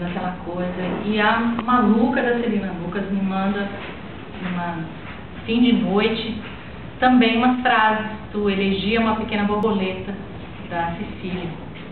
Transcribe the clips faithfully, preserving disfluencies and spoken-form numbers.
fazendo aquela coisa. E a maluca da Celina Lucas me manda, numa fim de noite, também umas frases do Elegia Uma Pequena Borboleta, da Cecília.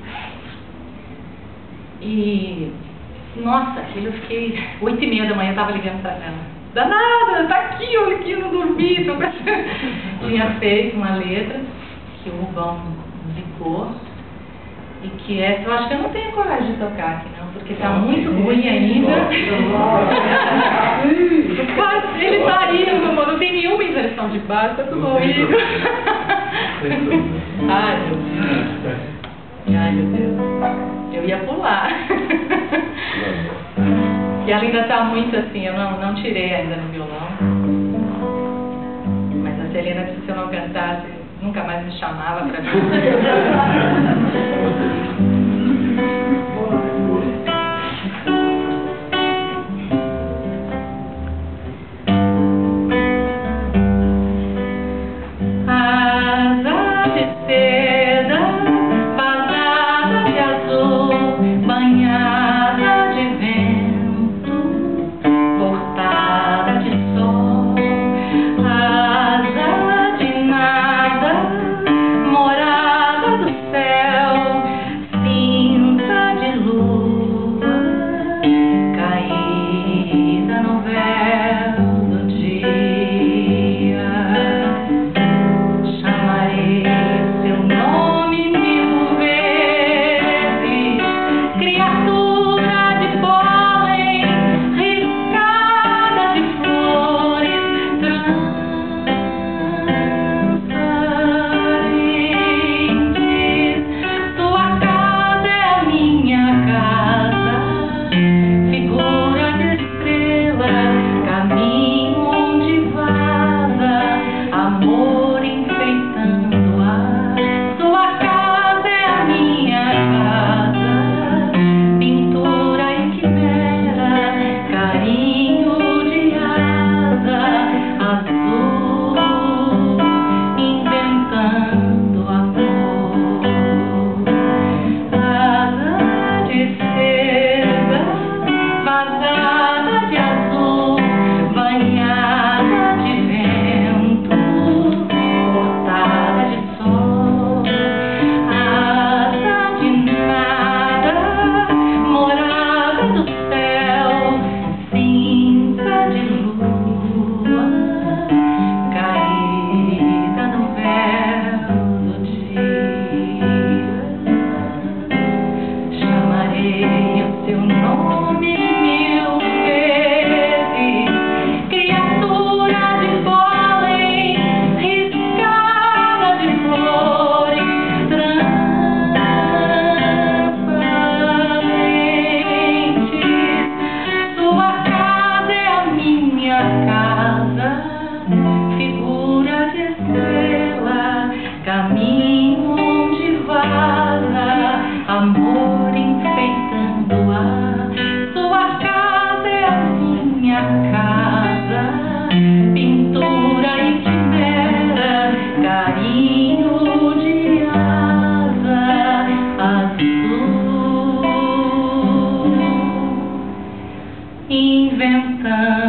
E, nossa, aquilo eu fiquei, oito e meia da manhã eu tava ligando pra ela. Danada, tá aqui, olha aqui, eu não dormi. Tô... Tinha feito uma letra que o Rubão musicou e que essa eu acho que eu não tenho coragem de tocar aqui não, porque tá muito ruim ainda. Ele tá aí, meu amor, não tem nenhuma inversão de baixo, tá tudo horrível. Ai, meu Deus. Ai, meu Deus. Eu ia pular. E ela ainda tá muito assim, eu não, não tirei ainda no violão. Mas a Celina disse que se eu não cantasse, nunca mais me chamava pra mim. Caminho onde vaza, amor enfeitando a sua casa é a minha casa, pintura e quimera, carinho de asa azul, inventando